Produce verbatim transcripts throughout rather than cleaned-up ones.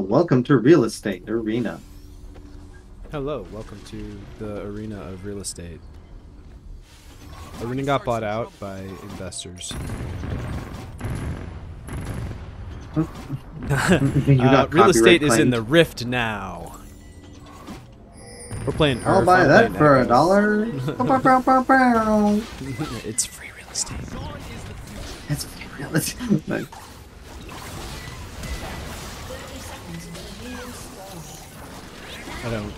Welcome to Real Estate Arena. Hello, welcome to the arena of real estate. Arena got bought out by investors. You uh, got real estate is in claimed. the rift now. We're playing U R F. I'll buy I'm that playing for a Ekko. dollar. Bow, bow, bow, bow. It's free real estate. That's free real estate. Nice. I don't.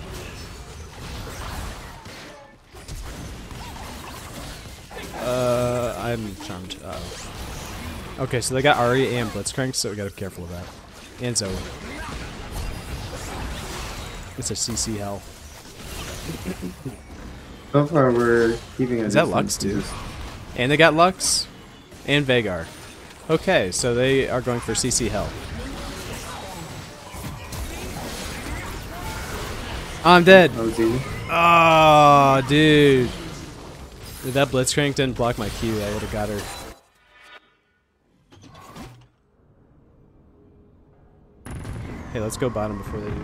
Uh, I'm charmed. Uh oh. Okay, so they got Ari and Blitzcrank, so we gotta be careful of that. And Zoe. It's a C C hell. So far, we're keeping. Is that Lux too? And they got Lux and Vagar. Okay, so they are going for C C hell. I'm dead. That was easy. Oh, dude. If that Blitzcrank didn't block my Q, I would have got her. Hey, let's go bottom before they do.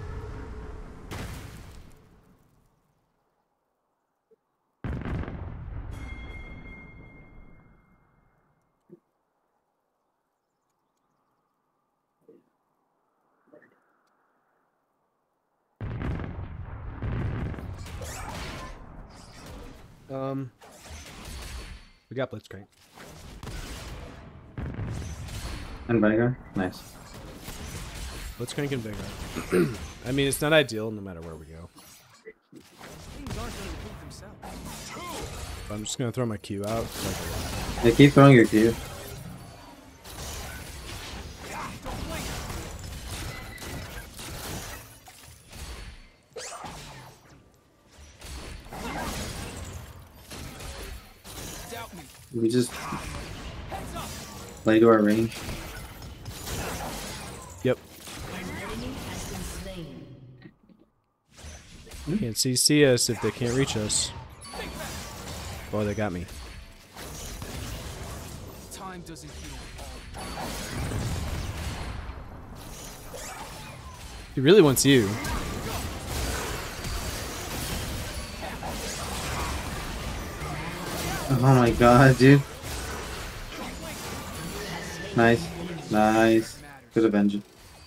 Um, we got Blitzcrank. And Vinegar. Nice. Blitzcrank and Vagar. I mean, it's not ideal no matter where we go. I'm just gonna throw my Q out. Like They keep throwing your Q. We just play to our range. Yep. Can't C C us if they can't reach us. Boy, they got me. Time doesn't heal. He really wants you. Oh my god, dude. Nice. Nice. Good avenge.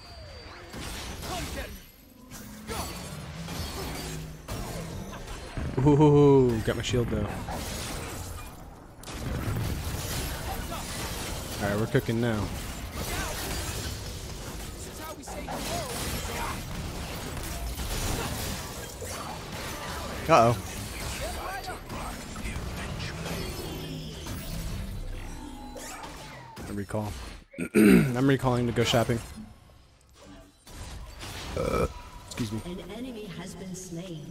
Ooh, got my shield though. Alright, we're cooking now. Uh oh. I recall. I'm recalling to go shopping. Uh, excuse me. An enemy has been slain.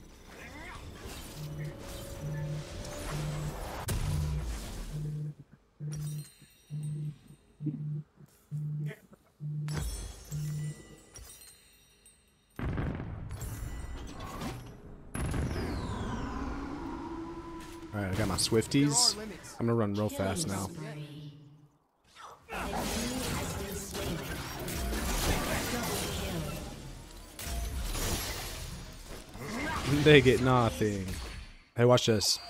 Alright, I got my Swifties. I'm gonna run real fast now. They get nothing. Hey, watch this.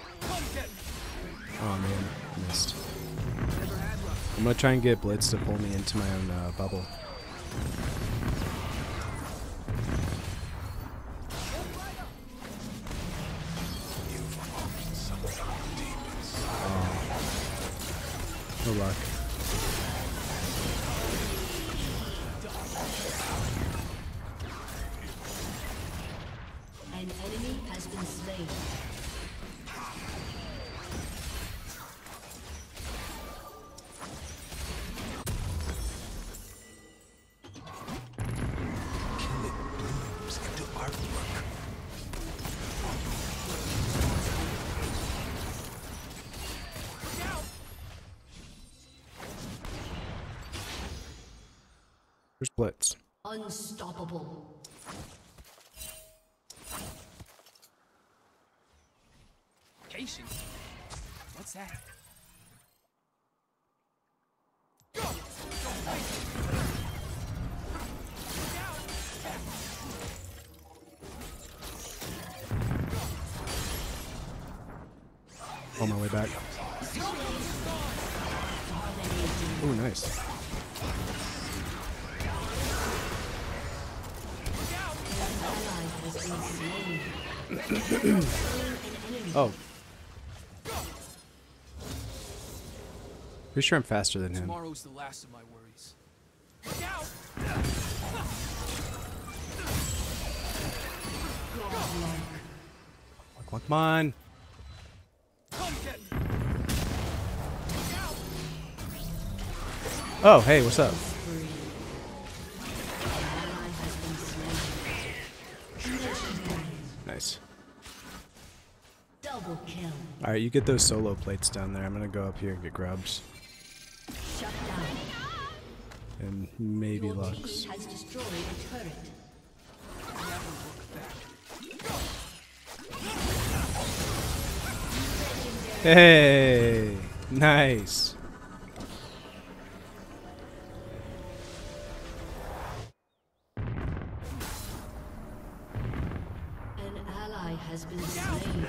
Oh man, missed. I'm gonna try and get Blitz to pull me into my own uh, bubble. Oh. No luck. An enemy has been slain. Where's Blitz? Unstoppable. Patience. What's that? on my way back. Oh, nice. Oh. Pretty sure I'm faster than him. Tomorrow's the last of my worries. Look out! Come on. Come get me. Oh, hey, what's up? Nice. Double kill. Alright, you get those solo plates down there. I'm gonna go up here and get grubs. Shut down. And maybe Your Lux. team has destroyed a turret. Never look back. Hey! Nice. An ally has been slain.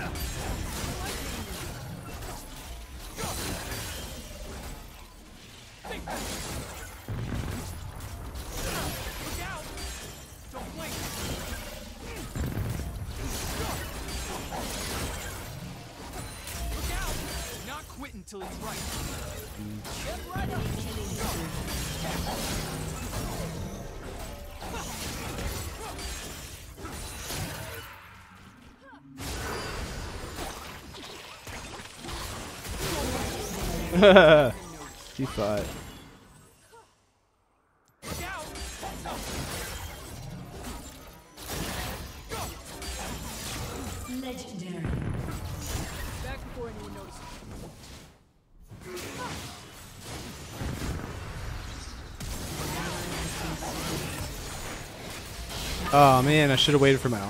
Look out! Don't blink. Look out! Not quit until it's right. Get right up. He thought. Look out! Legendary. Back before anyone notices. Oh man, I should have waited for my hour.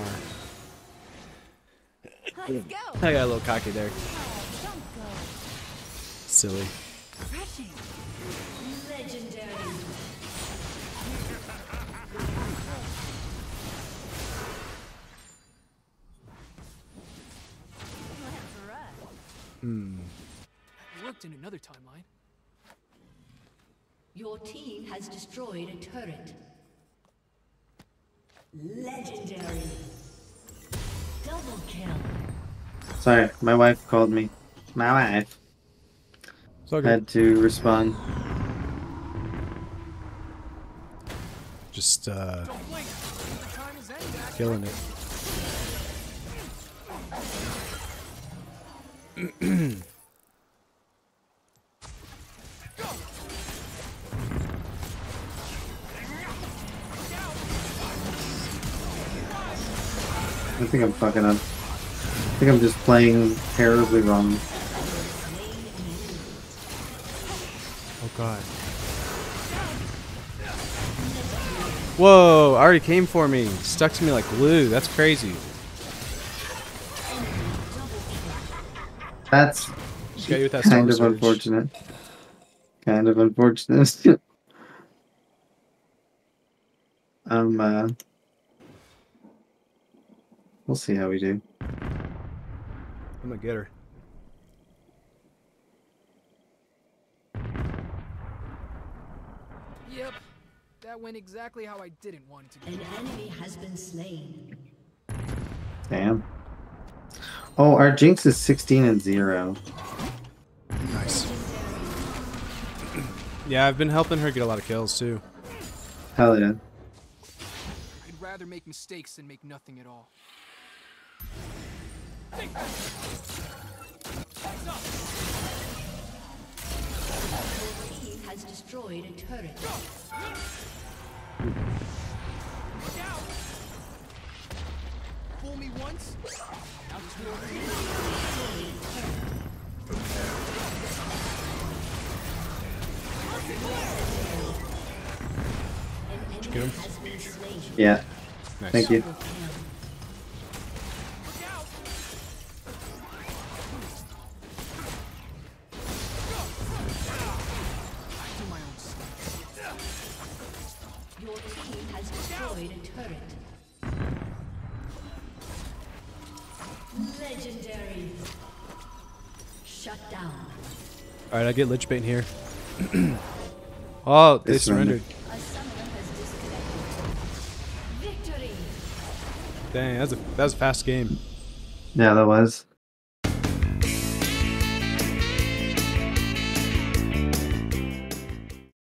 Let's go. I got a little cocky there. Don't go. Silly. Crashing. Legendary. Let's run. Hmm. It worked in another timeline. Your team has destroyed a turret. Legendary. Double kill. Sorry, my wife called me. My wife. It's all good. Had to respond. Just uh, Don't blink. The time is ending. killing it. I think I'm fucking up. I think I'm just playing terribly wrong. Oh god. Whoa, already came for me. Stuck to me like glue. That's crazy. That's Just got you with that kind storm of surge. unfortunate. Kind of unfortunate. um, uh, we'll see how we do. I'm gonna get her. Yep. That went exactly how I didn't want it to An go. enemy has been slain. Damn. Oh, our Jinx is sixteen and zero. Nice. Yeah, I've been helping her get a lot of kills too. Hell yeah. I'd rather make mistakes than make nothing at all. Your team has destroyed a turret. Look out! Fool me once, now just fool me. An get enemy him? has been slain. Yeah. Nice. Thank you. Double kill. Look out! I do my own stuff. Your team has destroyed a turret. Legendary. Shut down. All right, I get Lich Bane here. Oh, they They surrendered. surrendered. A summoner has disconnected. Victory. Dang, that was a that was a fast game. Yeah, that was.